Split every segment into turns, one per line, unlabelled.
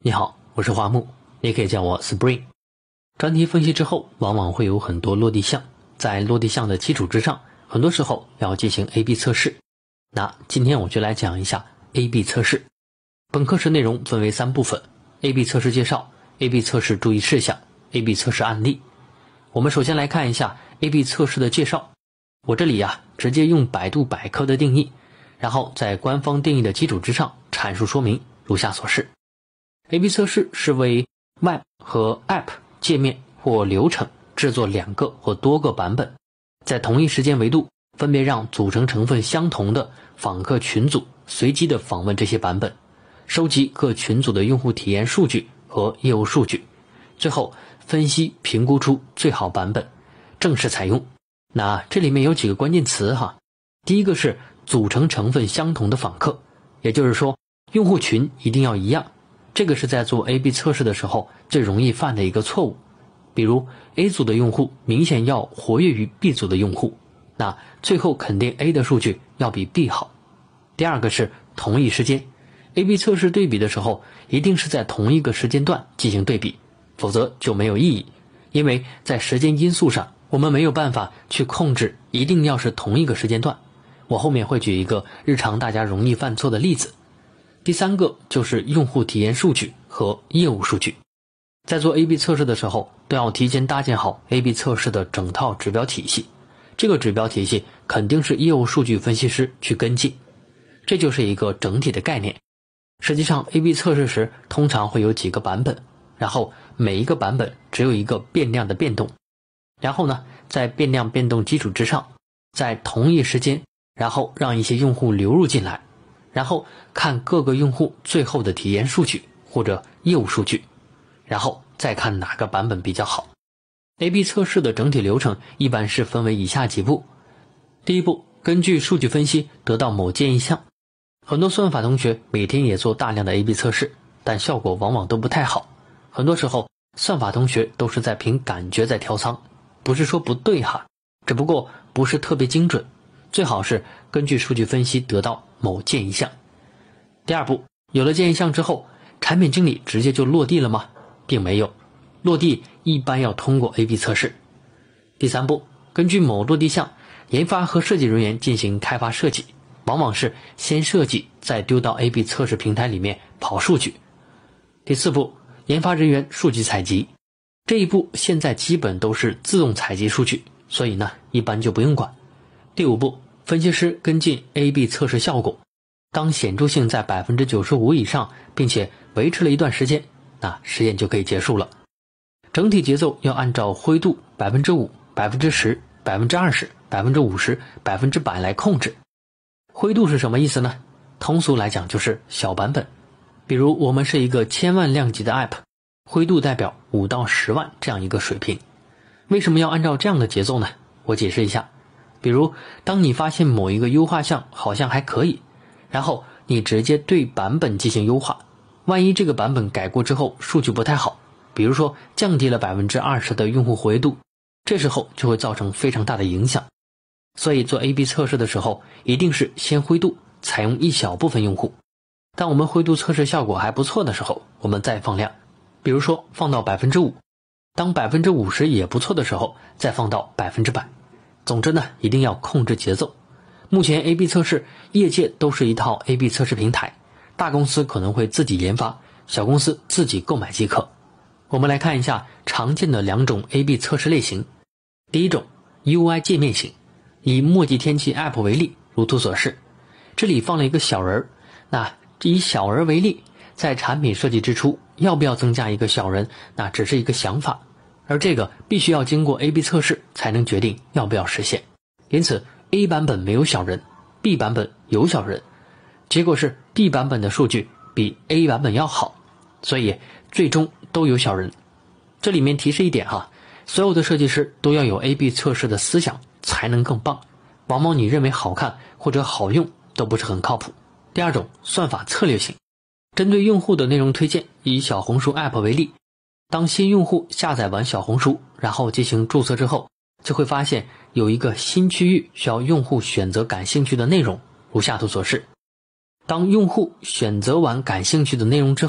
你好，我是华木，你也可以叫我 Spring。专题分析之后，往往会有很多落地项，在落地项的基础之上，很多时候要进行 A/B 测试。那今天我就来讲一下 A/B 测试。本课时内容分为3部分 ：A/B 测试介绍、A/B 测试注意事项、A/B 测试案例。我们首先来看一下 A/B 测试的介绍。我这里直接用百度百科的定义，然后在官方定义的基础之上阐述说明，如下所示。A/B 测试是为 Web 和 App 界面或流程制作2个或多个版本，在同一时间维度分别让组成成分相同的访客群组随机的访问这些版本，收集各群组的用户体验数据和业务数据，最后分析评估出最好版本，正式采用。那这里面有几个关键词第一个是组成成分相同的访客，也就是说用户群一定要一样。这个是在做 A/B 测试的时候最容易犯的一个错误，比如 A 组的用户明显要活跃于 B 组的用户，那最后肯定 A 的数据要比 B 好。第二个是同一时间， A/B 测试对比的时候一定是在同一个时间段进行对比，否则就没有意义，因为在时间因素上我们没有办法去控制一定要是同一个时间段。我后面会举一个日常大家容易犯错的例子。第3个就是用户体验数据和业务数据。在做 A/B 测试的时候，都要提前搭建好 A/B 测试的整套指标体系。这个指标体系肯定是业务数据分析师去跟进，这就是一个整体的概念。实际上 A/B 测试时通常会有几个版本，然后每一个版本只有一个变量的变动，然后在变量变动基础之上，在同一时间然后让一些用户流入进来，然后看各个用户最后的体验数据或者业务数据，然后再看哪个版本比较好。 A/B 测试的整体流程一般是分为以下几步。第一步，根据数据分析得到某建议项。很多算法同学每天也做大量的 A/B 测试，但效果往往都不太好。很多时候算法同学都是在凭感觉在调仓，不是说不对只不过不是特别精准，最好是根据数据分析得到某建议项。第二步，有了建议项之后，产品经理直接就落地了吗？并没有，落地一般要通过 A/B 测试。第3步，根据某落地项，研发和设计人员进行开发设计，往往是先设计再丢到 A/B 测试平台里面跑数据。第4步，研发人员数据采集。这一步现在基本都是自动采集数据，所以一般就不用管。第5步，分析师跟进 A/B 测试效果，当显著性在 95% 以上，并且维持了一段时间，那实验就可以结束了。整体节奏要按照灰度 5%、10%、20%、50%、100%来控制。灰度是什么意思呢？通俗来讲就是小版本。比如我们是一个1000万量级的 App， 灰度代表5到10万这样一个水平。为什么要按照这样的节奏呢？我解释一下。比如当你发现某一个优化项好像还可以，然后你直接对版本进行优化，万一这个版本改过之后数据不太好，比如说降低了 20% 的用户活跃度，这时候就会造成非常大的影响。所以做 A/B 测试的时候一定是先灰度，采用一小部分用户，当我们灰度测试效果还不错的时候，我们再放量，比如说放到 5%， 当 50% 也不错的时候再放到 100%。总之一定要控制节奏。目前 A/B 测试业界都是一套 A/B 测试平台，大公司可能会自己研发，小公司自己购买即可。我们来看一下常见的2种 A/B 测试类型。第一种 UI 界面型，以墨迹天气 App 为例，如图所示，这里放了一个小人，那以小人为例，在产品设计之初要不要增加一个小人，那只是一个想法，而这个必须要经过 A/B 测试才能决定要不要实现。因此 A 版本没有小人， B 版本有小人，结果是 B 版本的数据比 A 版本要好，所以最终都有小人。这里面提示一点所有的设计师都要有 A/B 测试的思想才能更棒，往往你认为好看或者好用都不是很靠谱。第2种算法策略型，针对用户的内容推荐，以小红书 App 为例，当新用户下载完小红书，然后进行注册之后，就会发现有一个新区域需要用户选择感兴趣的内容，如下图所示。当用户选择完感兴趣的内容之后，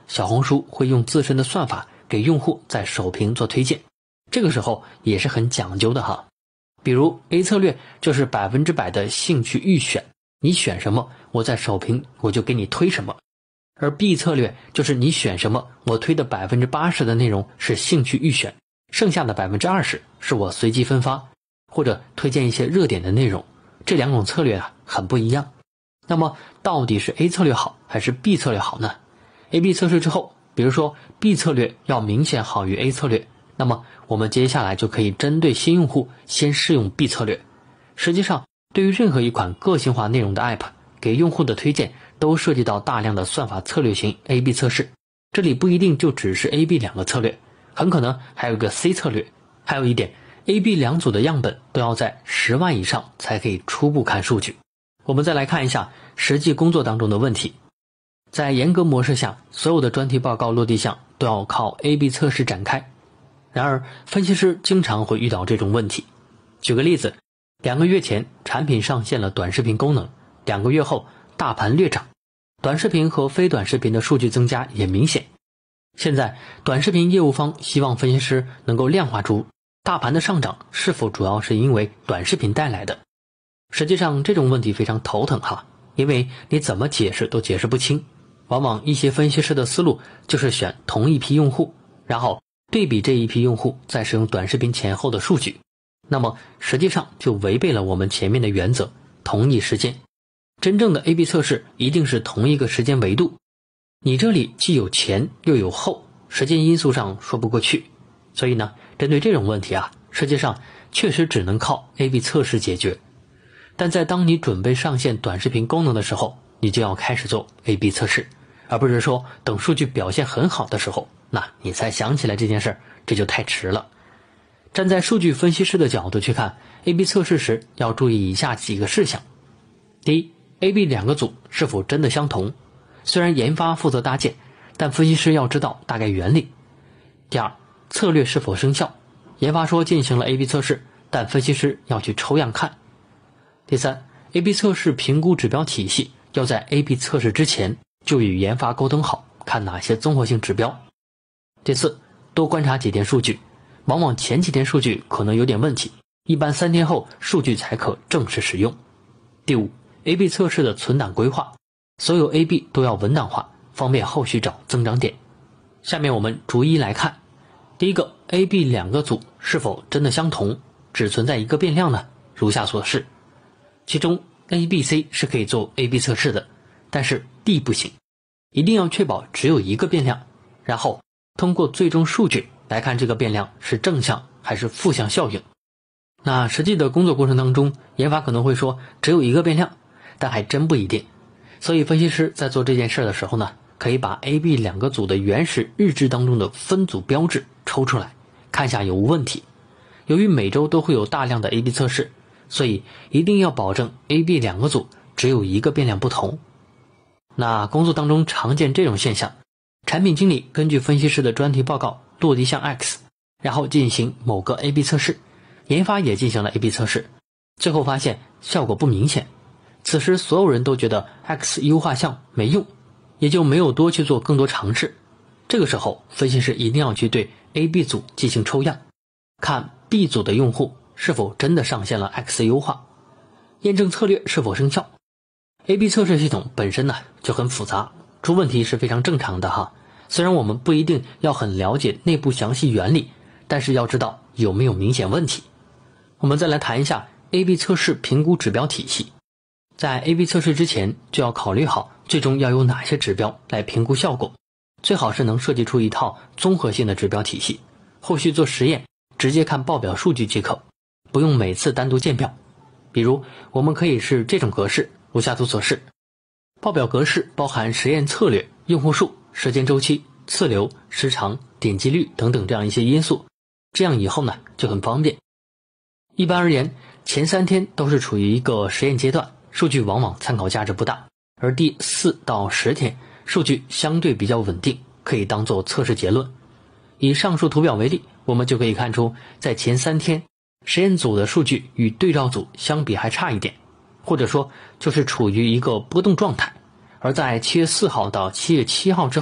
小红书会用自身的算法给用户在首屏做推荐，这个时候也是很讲究的哈。比如 A 策略就是100%的兴趣预选，你选什么，我在首屏我就给你推什么。而 B 策略就是你选什么，我推的80%的内容是兴趣预选，剩下的20%是我随机分发，或者推荐一些热点的内容。这两种策略啊很不一样。那么到底是 A 策略好还是 B 策略好呢？ A/B 测试之后，比如说 B 策略要明显好于 A 策略，那么我们接下来就可以针对新用户先试用 B 策略。实际上，对于任何一款个性化内容的 App， 给用户的推荐都涉及到大量的算法策略型 A/B 测试。这里不一定就只是 A/B 两个策略，很可能还有一个 C 策略。还有一点， A/B 两组的样本都要在10万以上才可以初步看数据。我们再来看一下实际工作当中的问题。在严格模式下，所有的专题报告落地项都要靠 A/B 测试展开。然而，分析师经常会遇到这种问题。举个例子，2个月前产品上线了短视频功能，2个月后大盘略涨，短视频和非短视频的数据增加也明显。现在短视频业务方希望分析师能够量化出大盘的上涨是否主要是因为短视频带来的。实际上这种问题非常头疼哈，因为你怎么解释都解释不清。往往一些分析师的思路就是选同一批用户，然后对比这一批用户再使用短视频前后的数据，那么实际上就违背了我们前面的原则，同一时间。真正的 A/B 测试一定是同一个时间维度，你这里既有前又有后，时间因素上说不过去。所以呢，针对这种问题啊，实际上确实只能靠 A/B 测试解决。但在当你准备上线短视频功能的时候，你就要开始做 A/B 测试，而不是说等数据表现很好的时候，那你才想起来这件事儿，这就太迟了。站在数据分析师的角度去看 A/B 测试时，要注意以下几个事项。第一， A/B 两个组是否真的相同，虽然研发负责搭建，但分析师要知道大概原理。第二，策略是否生效，研发说进行了 A/B 测试，但分析师要去抽样看。第三， A/B 测试评估指标体系要在 A/B 测试之前就与研发沟通好，看哪些综合性指标。第四，多观察几天数据，往往前几天数据可能有点问题，一般3天后数据才可正式使用。第五， A/B 测试的存档规划，所有 A/B 都要文档化，方便后续找增长点。下面我们逐一来看。第一个， A/B 两个组是否真的相同，只存在一个变量呢？如下所示。其中 A、B、C 是可以做 A/B 测试的，但是 D 不行，一定要确保只有一个变量，然后通过最终数据来看这个变量是正向还是负向效应。那实际的工作过程当中，研发可能会说只有一个变量，但还真不一定。所以分析师在做这件事的时候呢，可以把 A/B 两个组的原始日志当中的分组标志抽出来，看一下有无问题。由于每周都会有大量的 A/B 测试，所以一定要保证 A/B 两个组只有一个变量不同。那工作当中常见这种现象，产品经理根据分析师的专题报告落地项 X， 然后进行某个 A/B 测试，研发也进行了 A/B 测试，最后发现效果不明显。此时所有人都觉得 X 优化项没用，也就没有多去做更多尝试。这个时候分析师一定要去对 A/B 组进行抽样，看 B 组的用户是否真的上线了 X 优化，验证策略是否生效。 A/B 测试系统本身呢就很复杂，出问题是非常正常的哈。虽然我们不一定要很了解内部详细原理，但是要知道有没有明显问题。我们再来谈一下 A/B 测试评估指标体系。在 A/B 测试之前就要考虑好最终要有哪些指标来评估效果，最好是能设计出一套综合性的指标体系，后续做实验直接看报表数据即可，不用每次单独建表。比如我们可以是这种格式，如下图所示。报表格式包含实验策略、用户数、时间周期、次流、时长、点击率等等这样一些因素，这样以后呢就很方便。一般而言，前3天都是处于一个实验阶段，数据往往参考价值不大，而第4到10天数据相对比较稳定，可以当做测试结论。以上述图表为例，我们就可以看出，在前3天实验组的数据与对照组相比还差一点，或者说就是处于一个波动状态。而在7月4号到7月7号之后，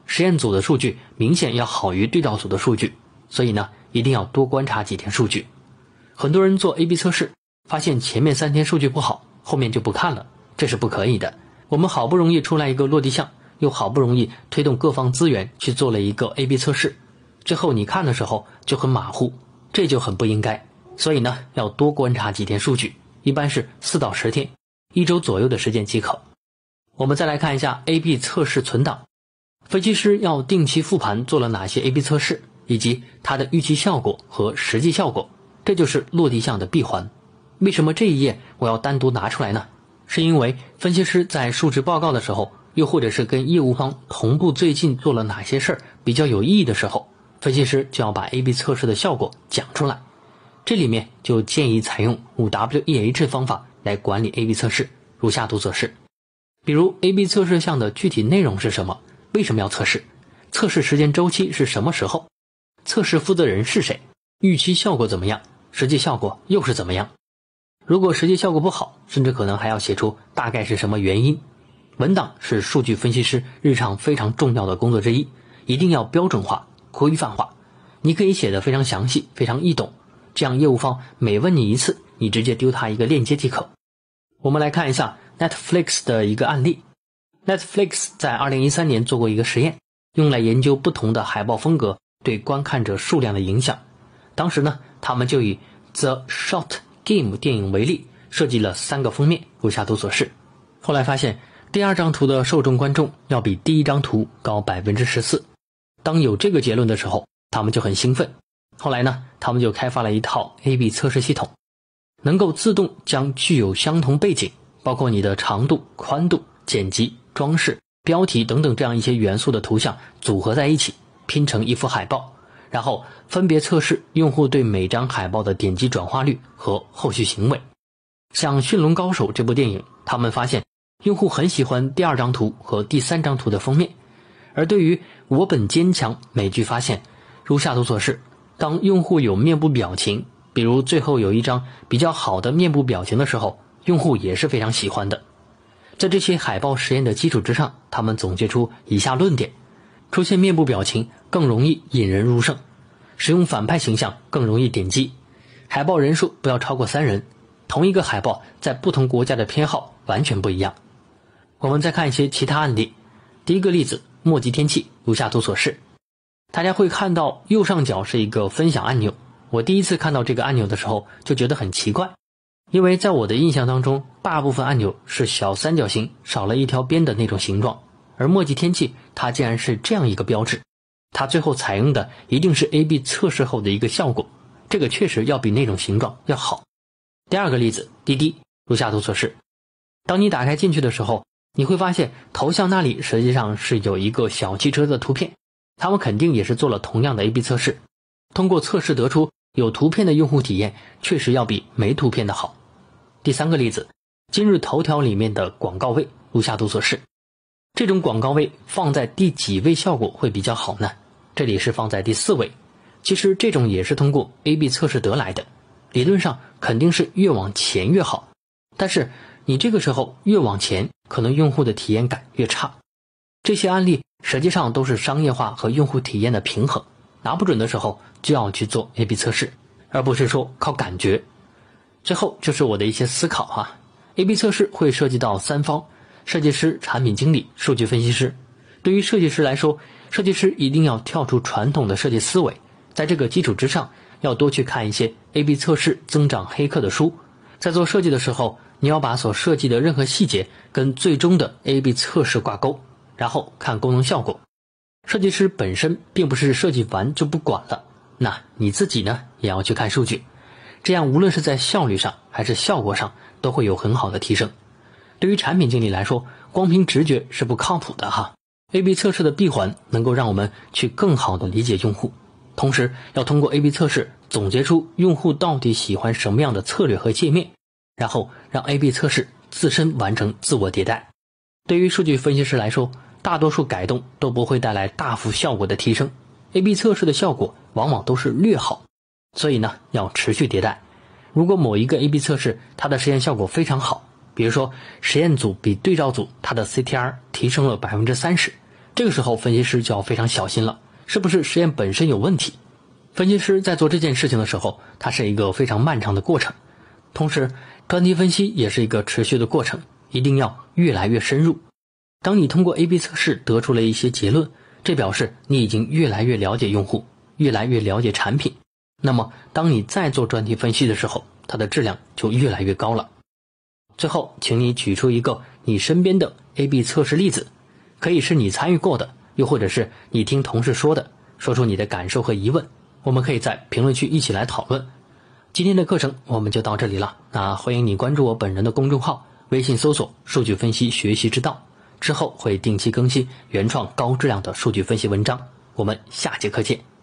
实验组的数据明显要好于对照组的数据，所以呢，一定要多观察几天数据。很多人做 A/B 测试，发现前面3天数据不好，后面就不看了，这是不可以的。我们好不容易出来一个落地项，又好不容易推动各方资源去做了一个 A/B 测试，之后你看的时候就很马虎，这就很不应该。所以呢，要多观察几天数据，一般是4到10天，1周左右的时间即可。我们再来看一下 A/B 测试存档。分析师要定期复盘做了哪些 A/B 测试，以及它的预期效果和实际效果，这就是落地项的闭环。为什么这一页我要单独拿出来呢？是因为分析师在述职报告的时候，又或者是跟业务方同步最近做了哪些事儿比较有意义的时候，分析师就要把 A/B 测试的效果讲出来。这里面就建议采用 5WEH 方法来管理 A/B 测试，如下图所示。比如 A/B 测试项的具体内容是什么？为什么要测试？测试时间周期是什么时候？测试负责人是谁？预期效果怎么样？实际效果又是怎么样？如果实际效果不好，甚至可能还要写出大概是什么原因。文档是数据分析师日常非常重要的工作之一，一定要标准化、规范化。你可以写得非常详细、非常易懂，这样业务方每问你一次，你直接丢他一个链接即可。我们来看一下 Netflix 的一个案例。Netflix 在2013年做过一个实验，用来研究不同的海报风格对观看者数量的影响。当时呢，他们就以 The Short Game 电影为例，设计了3个封面，如下图所示。后来发现第2张图的受众观众要比第1张图高 14%。 当有这个结论的时候，他们就很兴奋。后来呢，他们就开发了一套 A/B 测试系统，能够自动将具有相同背景，包括你的长度、宽度、剪辑、装饰、标题等等这样一些元素的图像组合在一起，拼成一幅海报，然后分别测试用户对每张海报的点击转化率和后续行为。像《驯龙高手》这部电影，他们发现用户很喜欢第2张图和第3张图的封面。而对于我本坚强美剧发现，如下图所示，当用户有面部表情，比如最后有一张比较好的面部表情的时候，用户也是非常喜欢的。在这些海报实验的基础之上，他们总结出以下论点：出现面部表情更容易引人入胜，使用反派形象更容易点击，海报人数不要超过3人，同一个海报在不同国家的偏好完全不一样。我们再看一些其他案例。第一个例子，墨迹天气，如下图所示。大家会看到右上角是一个分享按钮，我第一次看到这个按钮的时候就觉得很奇怪，因为在我的印象当中，大部分按钮是小三角形少了一条边的那种形状，而墨迹天气它竟然是这样一个标志，它最后采用的一定是 A/B 测试后的一个效果，这个确实要比那种形状要好。第二个例子，滴滴，如下图所示。当你打开进去的时候，你会发现头像那里实际上是有一个小汽车的图片，他们肯定也是做了同样的 A/B 测试，通过测试得出有图片的用户体验确实要比没图片的好。第三个例子，今日头条里面的广告位，如下图所示。这种广告位放在第几位效果会比较好呢？这里是放在第4位。其实这种也是通过 A/B 测试得来的，理论上肯定是越往前越好，但是你这个时候越往前，可能用户的体验感越差。这些案例实际上都是商业化和用户体验的平衡，拿不准的时候就要去做 A/B 测试，而不是说靠感觉。最后就是我的一些思考哈。A/B 测试会涉及到3方，设计师、产品经理、数据分析师。对于设计师来说，设计师一定要跳出传统的设计思维，在这个基础之上，要多去看一些 A/B 测试增长黑客的书。在做设计的时候，你要把所设计的任何细节跟最终的 A/B 测试挂钩，然后看功能效果。设计师本身并不是设计完就不管了，那你自己呢也要去看数据，这样无论是在效率上还是效果上都会有很好的提升。对于产品经理来说，光凭直觉是不靠谱的哈。A/B 测试的闭环能够让我们去更好的理解用户，同时要通过 A/B 测试总结出用户到底喜欢什么样的策略和界面，然后让 A/B 测试自身完成自我迭代。对于数据分析师来说，大多数改动都不会带来大幅效果的提升， A/B 测试的效果往往都是略好，所以呢要持续迭代。如果某一个 A/B 测试它的实验效果非常好，比如说实验组比对照组它的 CTR 提升了 30%， 这个时候分析师就要非常小心了，是不是实验本身有问题？分析师在做这件事情的时候，它是一个非常漫长的过程，同时专题分析也是一个持续的过程，一定要越来越深入。当你通过 A/B 测试得出了一些结论，这表示你已经越来越了解用户，越来越了解产品，那么当你再做专题分析的时候，它的质量就越来越高了。最后，请你举出一个你身边的 A/B 测试例子，可以是你参与过的，又或者是你听同事说的，说出你的感受和疑问，我们可以在评论区一起来讨论。今天的课程我们就到这里了，那欢迎你关注我本人的公众号，微信搜索数据分析学习之道，之后会定期更新原创高质量的数据分析文章，我们下节课见。